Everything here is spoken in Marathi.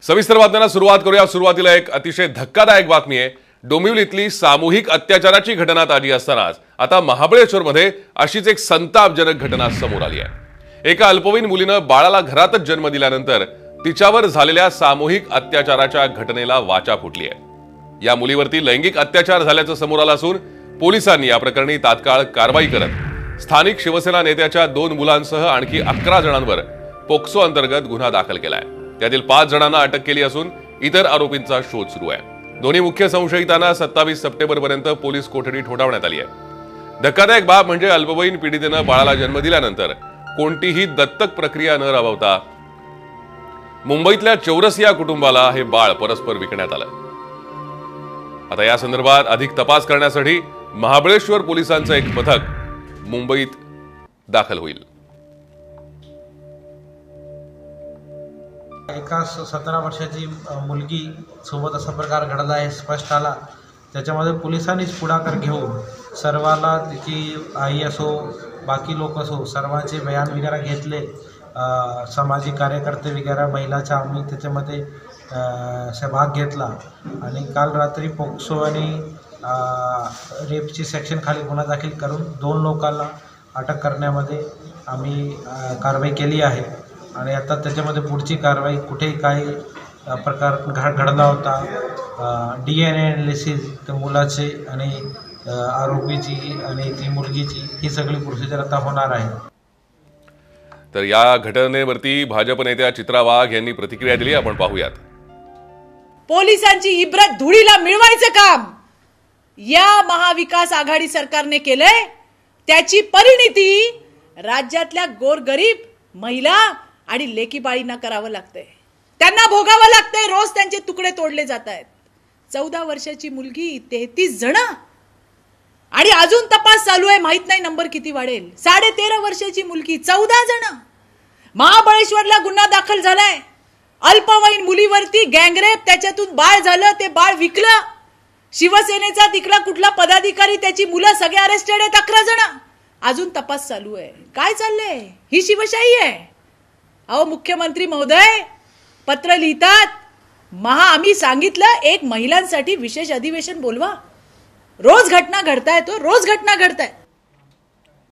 सविस्तर बातम्यांना सुरुवात करूया। सुरुवातीला एक अतिशय धक्कादायक बातमी आहे। डोंबिवलीतली सामूहिक अत्याचाराची घटना ताजी असतानाच आता महाबळेश्वरमध्ये अशीच एक संतापजनक घटना समोर आली आहे। एका अल्पवयीन मुलीनं बाळाला घरातच जन्म दिल्यानंतर तिच्यावर झालेल्या सामूहिक अत्याचाराच्या घटनेला वाचा फुटली आहे। या मुलीवरती लैंगिक अत्याचार झाल्याचं समोर आलं असून पोलिसांनी या प्रकरणी तात्काळ कारवाई करत स्थानिक शिवसेना नेत्याच्या 2 मुलांसह आणखी 11 जणांवर पोक्सो अंतर्गत गुन्हा दाखल केलाय। त्यातील 5 जणांना अटक केली असून इतर आरोपींचा शोध सुरू आहे। दोन्ही मुख्य संशयितांना 27 सप्टेंबरपर्यंत पोलीस कोठडी ठोठावण्यात आली आहे। धक्कादायक बाब म्हणजे अल्पवयीन पीडितेनं बाळाला जन्म दिल्यानंतर कोणतीही दत्तक प्रक्रिया न राबवता मुंबईतल्या चौरसिया कुटुंबाला हे बाळ परस्पर विकण्यात आलं। आता या संदर्भात अधिक तपास करण्यासाठी महाबळेश्वर पोलिसांचं एक पथक मुंबईत दाखल होईल। एका 17 वर्षाची मुलगी सोबत असा प्रकार घडला आहे स्पष्ट आला। त्याच्यामध्ये पोलिसांनीच पुढाकार घेऊन सर्वाला तिची आई असो बाकी लोक असो सर्वांचे बयान वगैरे घेतले। सामाजिक कार्यकर्ते वगैरे महिलाचा आम्ही त्याच्यामध्ये सहभाग घेतला आणि काल रात्री पोक्सो आणि रेपची सेक्शन खाली गुन्हा दाखल करून 2 लोकांना अटक करण्यामध्ये आम्ही कारवाई केली आहे। आणि आता त्याच्यामध्ये पुढची कारवाई कुठेही काही प्रकार घडला होता DNA एनालिसिस त्या मुलाचे आणि आरोपीची आणि ती मुलगीची ही सगळी प्रोसिजर आता होणार आहे। तर या घटनेवरती भाजप नेत्या चित्रा वाघ यांनी प्रतिक्रिया दिली, आपण पाहूयात। पोलिसांची इब्रत धुळीला मिळवायचं काम या महाविकास आघाडी सरकारने केलंय। त्याची परिणिती राज्यातल्या गोरगरीब महिला आणि लेकीबाळींना करावं लागतंय, त्यांना भोगावं लागतंय। रोज त्यांचे तुकडे तोडले जात आहेत। 14 वर्षाची मुलगी, 33 जण आणि अजून तपास चालू आहे, माहित नाही नंबर किती वाढेल। 13.5 वर्षाची मुलगी, 14 जण। महाबळेश्वरला गुन्हा दाखल झालाय अल्पवयीन मुलीवरती गँगरेप, त्याच्यातून बाळ झालं, ते बाळ विकलं। शिवसेनेचा तिकला कुठला पदाधिकारी, त्याची मुलं सगळे अरेस्टेड आहेत, 11 जण। अजून तपास चालू आहे। काय चाललंय? ही शिवशाही आहे। अहो मुख्यमंत्री महोदय पत्र लिहितात, आम्ही सांगितलं एक महिलांसाठी विशेष अधिवेशन बोलवा। रोज घटना घडतायत, रोज घटना घडतायत।